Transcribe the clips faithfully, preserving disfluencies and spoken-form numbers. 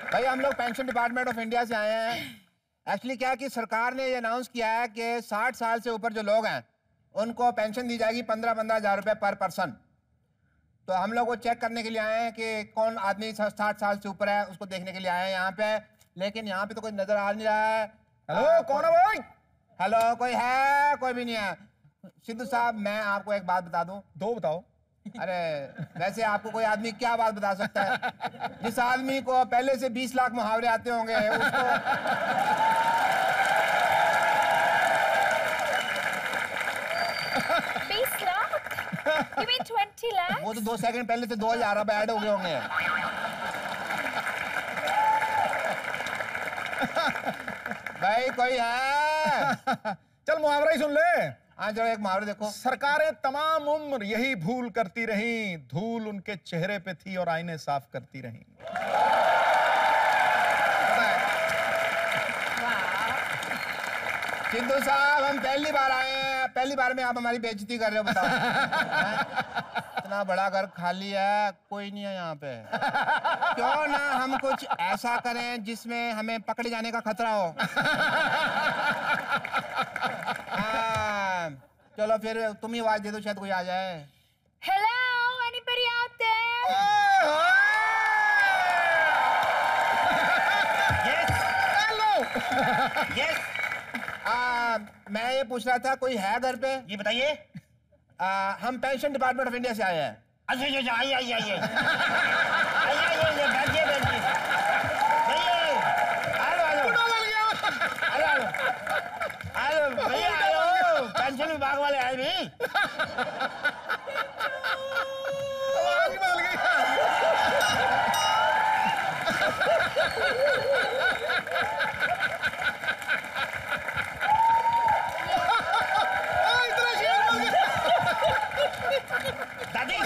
भाई हम लोग पेंशन डिपार्टमेंट ऑफ इंडिया से आए हैं। एक्चुअली क्या है कि सरकार ने ये अनाउंस किया है कि साठ साल से ऊपर जो लोग हैं उनको पेंशन दी जाएगी पंद्रह पंद्रह हजार रुपये पर पर्सन। तो हम लोग वो चेक करने के लिए आए हैं कि कौन आदमी साठ साल से ऊपर है, उसको देखने के लिए आए हैं यहाँ पे। लेकिन यहाँ पे तो कोई नजर आ नहीं रहा है। हेलो, कौन है भाई? हेलो, कोई है? कोई भी नहीं है। सिद्धू साहब, मैं आपको एक बात बता दूं। दो बताओ। अरे वैसे आपको कोई आदमी क्या बात बता सकता है? जिस आदमी को पहले से बीस लाख मुहावरे आते होंगे उसको बीस lakh? You mean twenty lakhs? वो तो दो सेकंड पहले से दो हजार अब ऐड हो गए होंगे। भाई कोई है? चल मुहावरा ही सुन ले। हाँ चलो एक मुहावरा देखो। सरकारें तमाम उम्र यही भूल करती रहीं, धूल उनके चेहरे पे थी और आईने साफ करती रहीं। सिद्धू साहब, हम पहली बार आए हैं, पहली बार में आप हमारी बेइज्जती कर रहे हो, बताओ। इतना बड़ा घर खाली है, कोई नहीं है यहाँ पे। क्यों ना हम कुछ ऐसा करें जिसमें हमें पकड़े जाने का खतरा हो। हाँ, चलो फिर तुम ही आवाज दे दो, शायद कोई आ जाए। Hello, anybody out there? Yes. Hello. Yes. आ, मैं ये पूछ रहा था, कोई है घर पे? ये बताइए। हम पेंशन डिपार्टमेंट ऑफ इंडिया से आए हैं। अच्छा अच्छा, आइए आइए आइए आइए आइए, बैठिए बैठिए आइए। आलो आलो आलो आलो भैया, आलो पेंशन विभाग वाले आए भी। आवाज बदल गई। दादी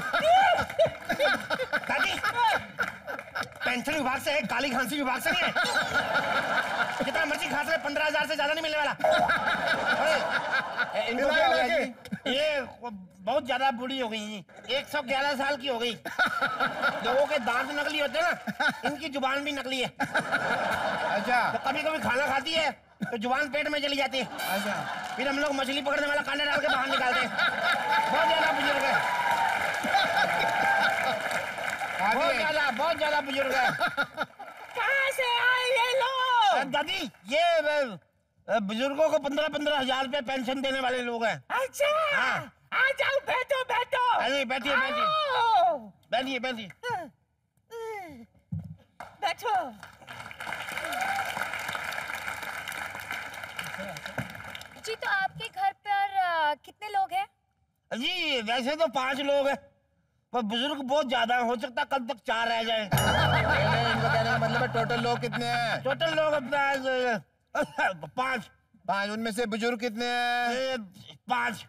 दादी, पेंशन विभाग से है, काली खांसी विभाग से नहीं है। जितना मर्जी खांस रहे, पंद्रह हजार से ज्यादा नहीं मिलने वाला। अरे इनको क्या हो गया जी? ये बहुत ज्यादा बूढ़ी हो गई, एक सौ ग्यारह साल की हो गई। लोगों के दांत नकली होते हैं ना, इनकी जुबान भी नकली है। अच्छा, तो कभी कभी खाना खाती है तो जुबान पेट में चली जाती है। अच्छा, फिर हम लोग मछली पकड़ने वाला कांटा डाल के बाहर निकालते हैं। बहुत ज्यादा बुजुर्ग है, बहुत ज्यादा बहुत ज्यादा बुजुर्ग है। कहाँ से आए ये लोग? दादी, ये बुजुर्गों को पंद्रह पंद्रह हजार रुपए पेंशन देने वाले लोग हैं। अच्छा, हाँ। आ जाओ, बैठो बैठो। अरे बैठिए बैठिए आओ। बैठिए बैठिए। बैठो। जी, तो आपके घर पर आ, कितने लोग हैं? जी वैसे तो पांच लोग हैं, पर बुजुर्ग बहुत ज्यादा है, हो सकता है कल तक चार रह जाए। इनको कहने का मतलब है टोटल लोग कितने हैं? टोटल लोग अपना पांच। पांच। उनमें से बुजुर्ग कितने हैं? पांच।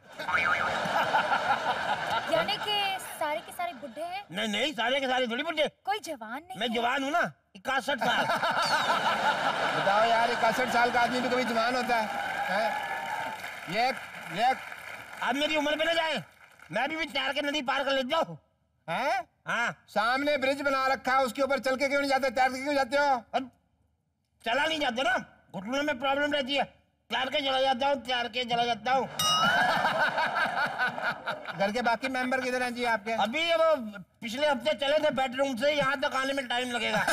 यानी कि सारे के सारे बुढ़े हैं? नहीं नहीं, सारे के सारे थोड़ी बुढ़े। कोई जवान नहीं? मैं जवान हूँ ना, इकसठ साल। बताओ यार, इकसठ साल का आदमी भी कभी जवान होता है, है? ये ये आप मेरी उम्र पे ना जाए, मैं भी, भी तैर के नदी पार कर लेता हूँ। हैं? हाँ, सामने ब्रिज बना रखा है, उसके ऊपर चल के क्यों नहीं जाते? तैर के क्यों जाते हो? अब चला नहीं जाता ना, घुटनों में प्रॉब्लम रहती है, तैर के चला जाता हूँ, तैर के चला जाता हूँ। घर के बाकी मेंबर किधर हैं जी आपके? अभी ये वो पिछले हफ्ते चले थे बेडरूम से, यहाँ तक आने में टाइम लगेगा।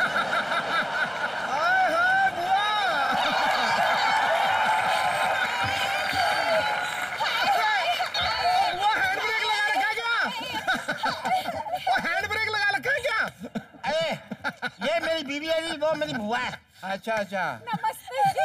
ये मेरी बीवी है जी, वो मेरी बुआ है। अच्छा अच्छा। नमस्ते जी।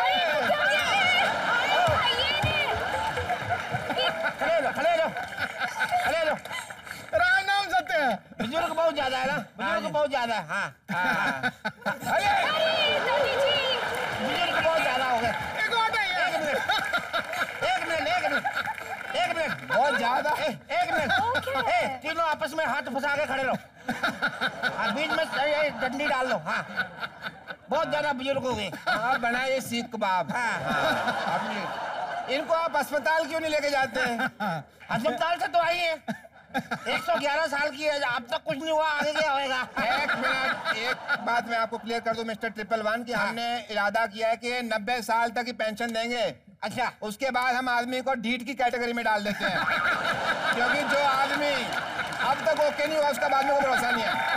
खड़े लो खड़े लो खड़े लो। राम नाम सत्य है। बुजुर्ग बहुत ज्यादा है ना, बुजुर्ग बहुत ज्यादा है। हाँ हाँ, अरे जी, बुजुर्ग बहुत ज्यादा हो गए। एक और नहीं है। एक मिनट एक मिनट एक मिनट बहुत ज्यादा। एक मिनट ए, तीनों आपस में हाथ फंसा के खड़े रहो। हाँ, बीच में डंडी डाल लो। हाँ, बहुत ज्यादा बुजुर्ग हो गए। हाँ, बनाइए सीख कबाब। हाँ हाँ, इनको आप अस्पताल क्यों नहीं लेके जाते हैं? अस्पताल से तो आई है, एक सौ ग्यारह साल की है, अब तक कुछ नहीं हुआ, आगे क्या होएगा? एक मिनट एक एक बात मैं आपको क्लियर कर दूं मिस्टर ट्रिपल वन कि हमने इरादा किया है कि नब्बे साल तक की पेंशन देंगे। अच्छा, उसके बाद हम आदमी को ढीठ की कैटेगरी में डाल देते हैं क्योंकि जो आदमी अब तक ओके नहीं हुआ उसका बाद में कोई भरोसा नहीं है।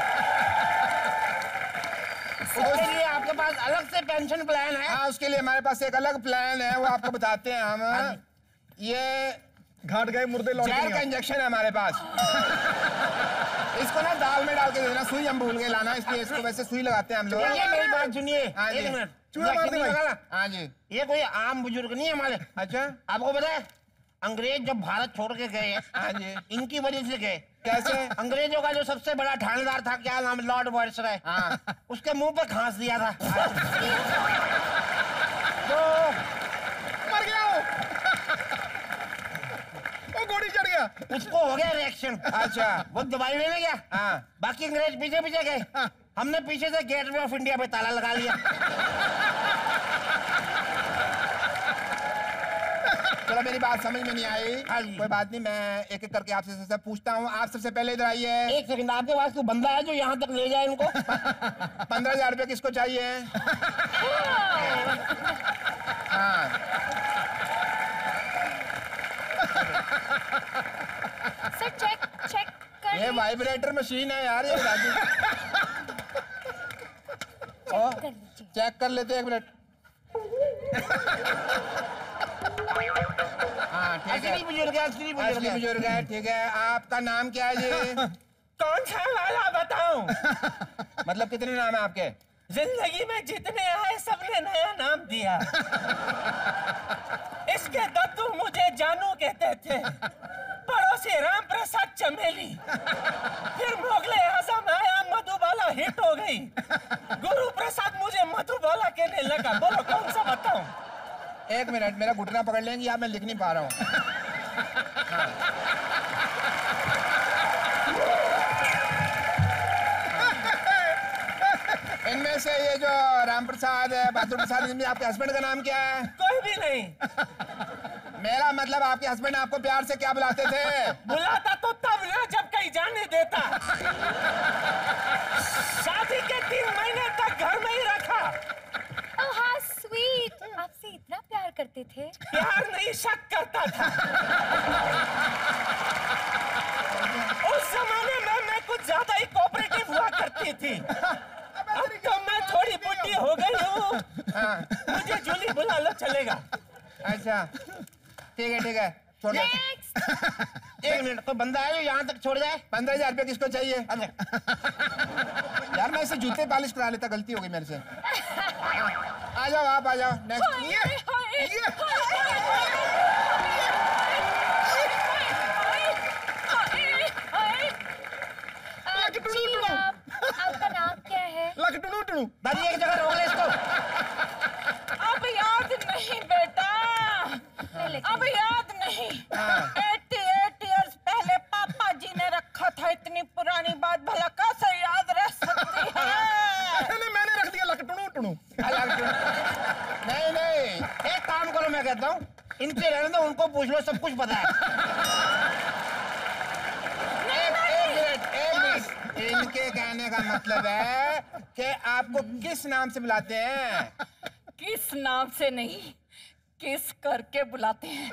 उसके लिए आपके पास अलग से पेंशन प्लान है? हाँ, उसके लिए हमारे पास एक अलग प्लान है, वो आपको बताते हैं हम। ये घाट गए मुर्दे लौट जहर का इंजेक्शन है हमारे पास। इसको ना दाल में डाल के देना, सुई हम भूल गए लाना, इसलिए इसको वैसे सुई लगाते हैं हम लोग। ये मेरी बात सुनिए, हाँ जी। एक मिनट। चूड़ा मार दे भाई। हाँ जी। ये कोई आम बुजुर्ग नहीं है हमारे। अच्छा, आपको पता है अंग्रेज जब भारत छोड़ के गए, हाँ जी, इनकी वजह से गए। कैसे? अंग्रेजों का जो सबसे बड़ा ठानेदार था, क्या नाम, लॉर्ड वायसराय, हाँ, उसके मुंह पे घास दिया था। तो मर गया वो। वो गोली चढ़ गया, उसको हो गया रिएक्शन। अच्छा, वो दवाई लेने गया। हाँ, बाकी अंग्रेज पीछे पीछे गए। हमने पीछे से गेटवे ऑफ इंडिया पे ताला लगा लिया। चलो मेरी बात समझ में नहीं आई। हाँ जी। कोई बात नहीं, मैं एक एक करके आपसे सबसे पूछता हूँ। आप सबसे पहले इधर आइए। एक सेकंड, आपके पास कोई बंदा है जो यहाँ तक ले जाए इनको? पंद्रह हजार रुपये किसको चाहिए? हाँ, सर चेक चेक कर ये वाइब्रेटर मशीन है यार, ये राजू। ओ, कर लीजिए। चेक कर लेते एक मिनट। हाँ ठीक है, असली बुजुर्ग है, असली बुजुर्ग असली है। बुजुर्ग है, ठीक है। आपका नाम क्या है जी? कौन सा वाला बताऊं? मतलब कितने नाम है आपके? जिंदगी में जितने आए सबने नया नाम दिया। इसके दद्दू मुझे जानू कहते थे, पड़ोसी राम प्रसाद चमेली, फिर मुगले आजम आया, मधुबाला हिट हो गई, गुरु प्रसाद मुझे मधुबाला कहने लगा। बोलो कौन सा बताऊं? एक मिनट, मेरा घुटना पकड़ लेंगे या मैं लिख नहीं पा रहा हूँ। हाँ। इनमें से ये जो राम प्रसाद है, बहादुर प्रसाद, इनमें आपके हस्बैंड का नाम क्या है? कोई भी नहीं। मेरा मतलब आपके हस्बैंड आपको प्यार से क्या बुलाते थे? बुलाता तो तब ना जब कहीं जाने देता। शादी के तीन महीने तक घर में ही रखा। ओह हाउ स्वीट, आपसे इतना प्यार करते थे। प्यार नहीं, शक करता था। उस जमाने में मैं कुछ ज्यादा ही कोऑपरेटिव हुआ करती थी। अब तो मैं थोड़ी बुढ़ी हो गई हूँ। हाँ। मुझे जूली बुला लो, चलेगा? अच्छा, ठीक है ठीक है, छोड़ दो। नेक्स्ट। एक मिनट, कोई बंदा है जो यहाँ तक छोड़ जाए? पंद्रह हजार रुपये किसको चाहिए? अच्छा, यार मैं इसे जूते पॉलिश करा लेता, गलती हो गई मेरे से। आ जाओ, आप आ जाओ। नेक्स्ट। ये ये आपका नाम क्या है? लक टुनु टुनु। दादी एक जगह रोक ले इसको। अब याद नहीं बेटा, पहले अब याद नहीं। हाँ। एटी एट इयर्स पहले पापा जी ने रखा था, इतनी पुरानी बात भला कैसे याद रह सकती है? नहीं, मैंने रख दिया लक टुनु टुनु। नहीं नहीं, एक काम करो, मैं कहता हूँ इनसे रहने दो, उनको पूछ लो, सब कुछ पता है। एक एक मिनट, एक मिनट। इनके कहने का मतलब है कि आपको किस नाम से बुलाते हैं? किस नाम से नहीं, किस करके बुलाते हैं।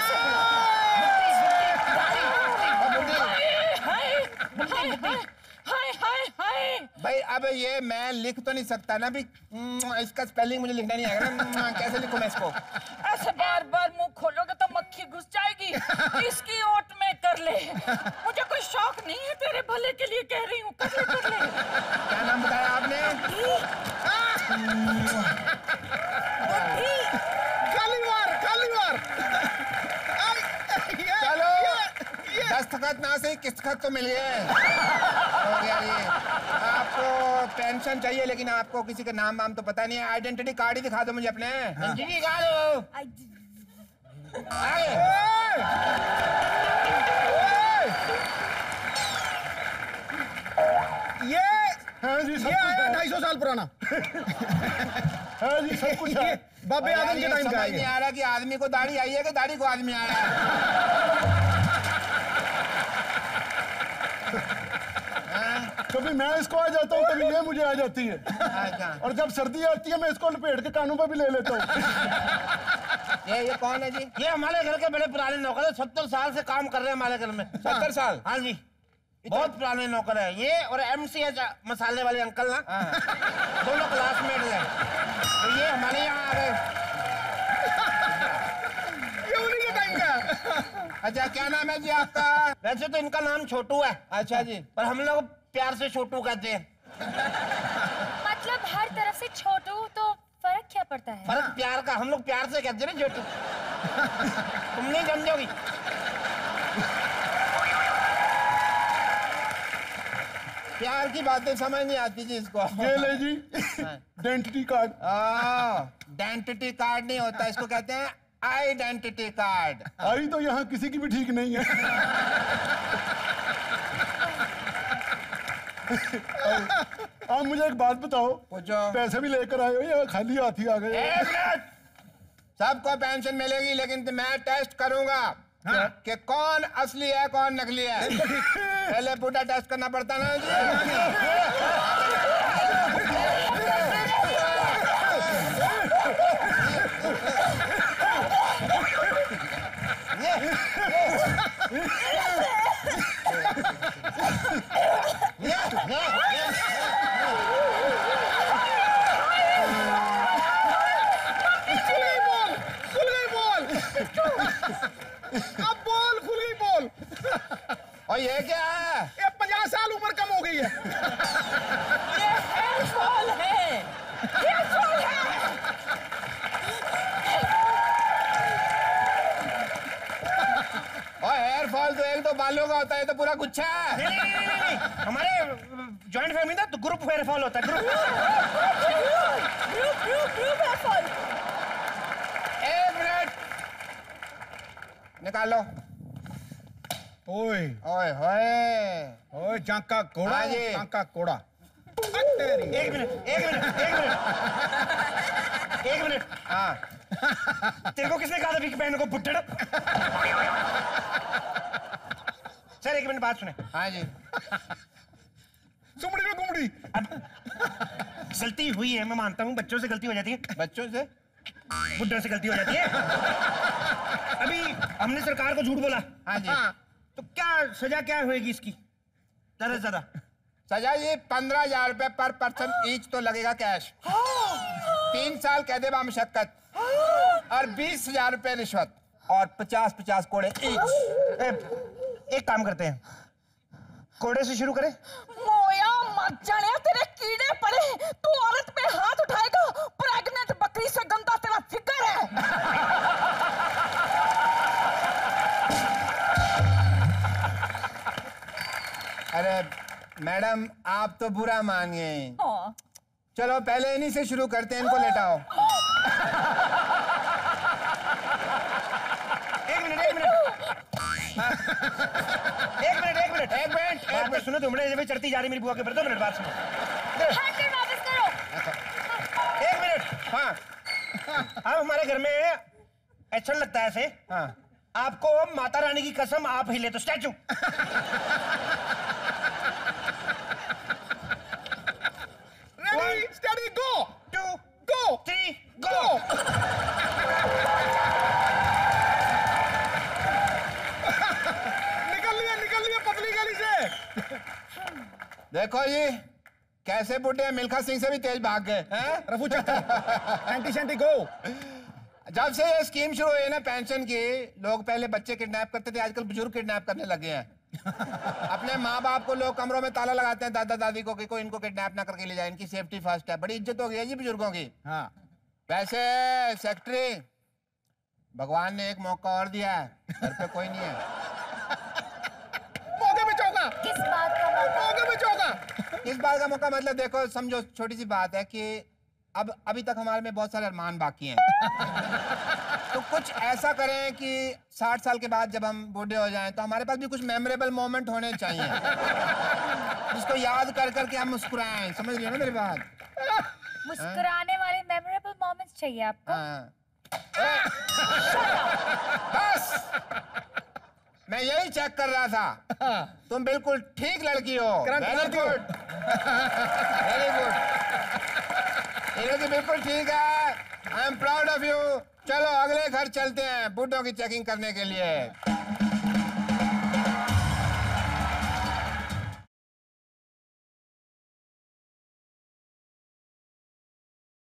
हाय हाय हाय हाय हाय। भाई अब ये मैं लिख तो नहीं सकता ना भी, इसका स्पेलिंग मुझे लिखना नहीं आएगा ना, कैसे लिखूं मैं इसको? ऐसे बार बार मुंह खोलोगे तो मक्खी घुस जाएगी। इसकी ओट में कर ले। मुझे कोई शौक नहीं है, तेरे भले के लिए कह रही हूँ, कर ले कर ले। क्या नाम बताया आपने? खाली मार, खाली मार। चलो, दस्तखत ना से किस्तखत तो मिल गए। हो गया ये। आपको पेंशन चाहिए लेकिन आपको किसी का नाम वाम तो पता नहीं है। आइडेंटिटी कार्ड ही दिखा दो मुझे अपने। जी गा लो। आगे। ये हाँ जी, ये आया ढाई सौ साल पुराना। हाँ जी, सब कुछ है। बाबे और यार आदम के ये टाइम का समझ है नहीं ये। आ रहा कि आदमी को दाढ़ी आई है कि दाढ़ी को आदमी आया है। हाँ? कभी मैं इसको आ जाता हूँ, कभी ये मुझे आ जाती है। अच्छा। और जब सर्दी आती है मैं इसको लपेट के कानों पे भी ले लेता हूँ। ये ये कौन है जी? ये हमारे घर के बड़े पुराने नौकर है, सत्तर साल से काम कर रहे हैं हमारे घर में। सत्तर साल? हाँ जी, बहुत पुराने नौकर है ये। और एमसीएच मसाले वाले अंकल ना, दोनों क्लासमेट हैं। तो ये हमारे यहाँ आ गए। ये उन्हीं के टाइम का। अच्छा, क्या नाम है जी आपका? वैसे तो इनका नाम छोटू है। अच्छा जी। पर हम लोग प्यार से छोटू कहते हैं। मतलब हर तरफ से छोटू, तो फर्क क्या पड़ता है? फर्क प्यार का, हम लोग प्यार से कहते हैं ना छोटू। तुम नहीं समझोगी। प्यार की बातें समझ नहीं आती जी इसको। ये ले जी आइडेंटिटी कार्ड। आइडेंटिटी कार्ड नहीं होता, इसको कहते हैं आइडेंटिटी कार्ड। आई तो यहाँ किसी की भी ठीक नहीं है। आप मुझे एक बात बताओ, पूछो। पैसे भी लेकर आए हो या खाली हाथ ही आ गए? एक मिनट। सबको पेंशन मिलेगी, लेकिन मैं टेस्ट करूंगा कि कौन असली है कौन नकली है। पहले पूरा टेस्ट करना पड़ता ना जी। खुल गई बोल, खुल गई बोल। अब बोल, खुल गई बोल। और ये क्या है? ये पचास साल उम्र कम हो गई है। ये हेयर फॉल है, हेयर फॉल है। और हेयर फॉल तो एक दो बालों का होता है, ये तो पूरा गुच्छा है। नहीं नहीं नहीं नहीं, हमारे जॉइंट फैमिली ना तो ग्रुप हेयर फॉल होता है। Group group group group hair fall. एक मिनट, निकालो। ओए ओए होए। ओए, जांका घोड़ा, हाँ जी। जांका घोड़ा। तेरी एक मिनट एक मिनट एक मिनट एक मिनट। हाँ, तेरे को किसने कहा था कि बहन को बुड्ढड़? सर एक मिनट बात सुने। हाँ जी। सुमड़ी में गुमड़ी। गलती हुई है, मैं मानता हूँ, बच्चों से गलती हो जाती है, बच्चों से? बुड्ढों से गलती हो जाती है। अभी हमने सरकार को झूठ बोला। हाँ जी। तो क्या सजा क्या होगी इसकी? ज्यादा से ज्यादा सजा ये पंद्रह हजार रुपए पर पर्सन ईच तो लगेगा कैश। तीन साल कैदे बा मशक्कत और बीस हजार रुपए रिश्वत और पचास पचास कोड़े ईच। ए, एक काम करते हैं, कोड़े से शुरू करें। मोया मत जाने, तेरे कीड़े पड़े। तू औरत पे हाथ उठाएगा, प्रेग्नेंट बकरी से गंदा तेरा फिगर है। अरे मैडम, आप तो बुरा मान गए। हाँ। चलो पहले इन्हीं से शुरू करते हैं, इनको लेटाओ। एक मिनट एक मिनट एक मिनट एक मिनट एक मिनट एक बात तो मिनट सुनो, तुमने जब चढ़ती जा रही मेरी बुआ के ऊपर। दो मिनट बात सुनो। हैंडल वापस करो। एक मिनट। हाँ अब हमारे घर में अच्छा लगता है ऐसे। हाँ। आपको माता रानी की कसम, आप हिले तो statue. Ready, steady, go. Two go. Three go. निकल लिया, निकल लिया पतली गली से। देखो जी, कैसे बुढ़े मिल्खा सिंह से भी तेज भाग गए हैं? रफू चक्कर। एंटी सेंटी गो। जब से ये स्कीम शुरू हुई है ना पेंशन की, लोग पहले बच्चे किडनैप करते थे, आजकल बुजुर्ग किडनैप करने लगे हैं। अपने माँ बाप को लोग कमरों में ताला लगाते हैं, दादा दादी को कि कोई इनको किडनैप ना करके ले जाए, इनकी सेफ्टी फर्स्ट है। बड़ी इज्जत हो गई है जी बुजुर्गों की। हाँ। वैसे सेक्रेटरी, भगवान ने एक मौका और दिया है, घर पे कोई नहीं है। मौके में चौका। किस बात का मौका? मौके में चौका। इस बात का मौका मतलब देखो, समझो छोटी सी बात है कि अब अभी तक हमारे में बहुत सारे अरमान बाकी हैं। तो कुछ ऐसा करें कि साठ साल के बाद जब हम बूढ़े हो जाएं तो हमारे पास भी कुछ मेमोरेबल मोमेंट होने चाहिए, जिसको याद कर करके हम मुस्कुराएं। समझ रही हो ना मेरी बात? मुस्कुराने वाले मेमोरेबल मोमेंट्स चाहिए आपको? हाँ। बस मैं यही चेक कर रहा था। तुम बिल्कुल ठीक लड़की हो। करंट वेरी करती हो। Good. Very good. Hero ji बिल्कुल ठीक है। I am proud of you. चलो अगले घर चलते हैं बूढ़ों की चेकिंग करने के लिए।